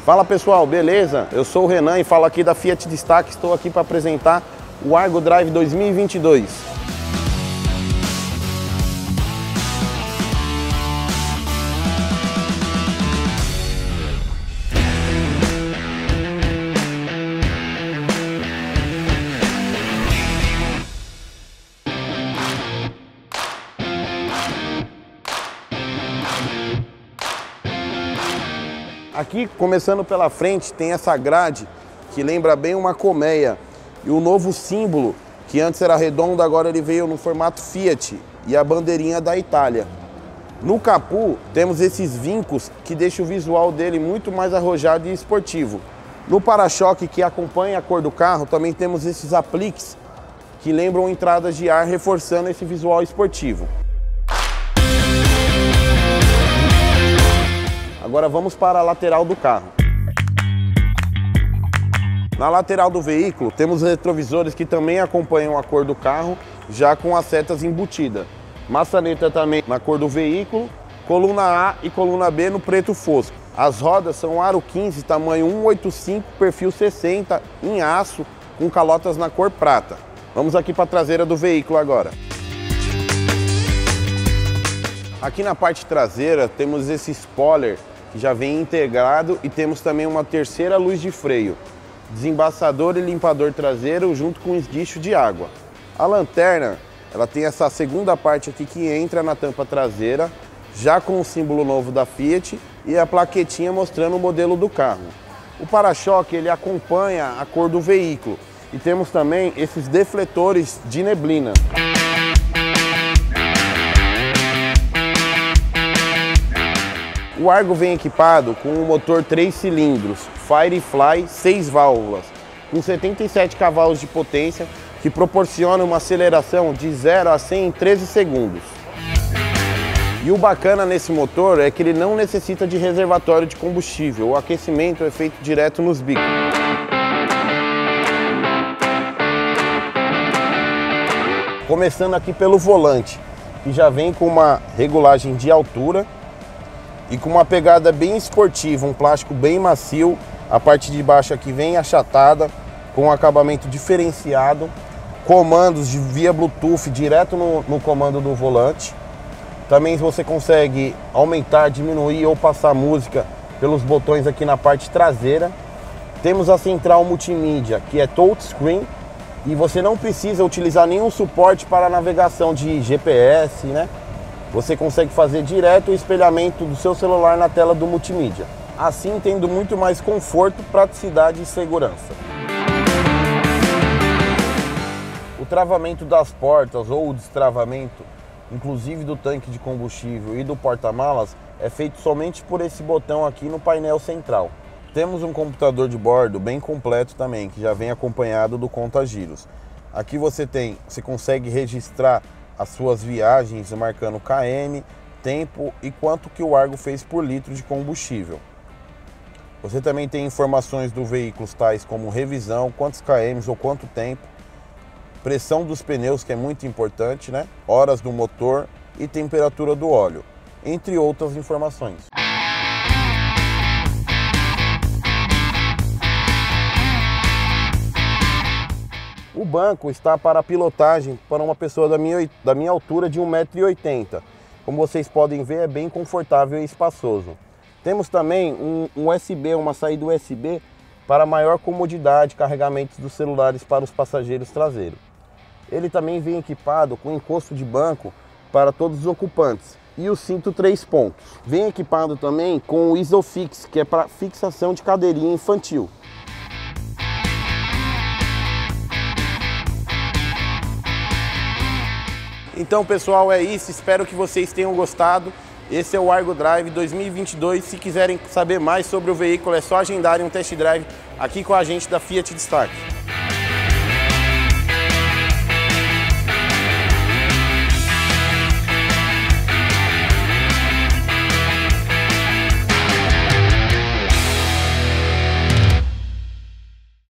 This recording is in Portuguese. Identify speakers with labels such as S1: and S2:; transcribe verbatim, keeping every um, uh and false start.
S1: Fala pessoal, beleza? Eu sou o Renan e falo aqui da Fiat Destaque. Estou aqui para apresentar o Argo Drive dois mil e vinte e dois. Aqui, começando pela frente, tem essa grade que lembra bem uma colmeia. E o novo símbolo, que antes era redondo, agora ele veio no formato Fiat e a bandeirinha da Itália. No capô, temos esses vincos que deixam o visual dele muito mais arrojado e esportivo. No para-choque, que acompanha a cor do carro, também temos esses apliques que lembram entradas de ar, reforçando esse visual esportivo. Agora vamos para a lateral do carro. Na lateral do veículo temos retrovisores que também acompanham a cor do carro, já com as setas embutidas. Maçaneta também na cor do veículo, coluna A e coluna B no preto fosco. As rodas são aro quinze, tamanho cento e oitenta e cinco, perfil sessenta, em aço, com calotas na cor prata. Vamos aqui para a traseira do veículo agora. Aqui na parte traseira temos esse spoiler que já vem integrado e temos também uma terceira luz de freio, desembaçador e limpador traseiro junto com esguicho de água. A lanterna, ela tem essa segunda parte aqui que entra na tampa traseira, já com o símbolo novo da Fiat e a plaquetinha mostrando o modelo do carro. O para-choque, ele acompanha a cor do veículo e temos também esses defletores de neblina. O Argo vem equipado com um motor três cilindros, Firefly, seis válvulas, com setenta e sete cavalos de potência, que proporciona uma aceleração de zero a cem em treze segundos. E o bacana nesse motor é que ele não necessita de reservatório de combustível, o aquecimento é feito direto nos bicos. Começando aqui pelo volante, que já vem com uma regulagem de altura, e com uma pegada bem esportiva, um plástico bem macio. A parte de baixo aqui vem achatada, com um acabamento diferenciado, comandos de via Bluetooth direto no, no comando do volante. Também você consegue aumentar, diminuir ou passar música pelos botões aqui na parte traseira. Temos a central multimídia, que é touchscreen, e você não precisa utilizar nenhum suporte para navegação de G P S, né? Você consegue fazer direto o espelhamento do seu celular na tela do multimídia, assim tendo muito mais conforto, praticidade e segurança. O travamento das portas ou o destravamento, inclusive do tanque de combustível e do porta-malas, é feito somente por esse botão aqui no painel central. Temos um computador de bordo bem completo também, que já vem acompanhado do conta-giros. Aqui você tem, você consegue registrar as suas viagens marcando quilômetros, tempo e quanto que o Argo fez por litro de combustível. Você também tem informações do veículo tais como revisão, quantos quilômetros ou quanto tempo, pressão dos pneus, que é muito importante, né? Horas do motor e temperatura do óleo, entre outras informações. O banco está para pilotagem para uma pessoa da minha, da minha altura de um metro e oitenta. Como vocês podem ver, é bem confortável e espaçoso. Temos também um, um U S B, uma saída U S B para maior comodidade, carregamentos dos celulares para os passageiros traseiros. Ele também vem equipado com encosto de banco para todos os ocupantes e o cinto três pontos. Vem equipado também com o Isofix, que é para fixação de cadeirinha infantil. Então pessoal, é isso, espero que vocês tenham gostado. Esse é o Argo Drive dois mil e vinte e dois. Se quiserem saber mais sobre o veículo, é só agendarem um test drive aqui com a gente da Fiat Destaque.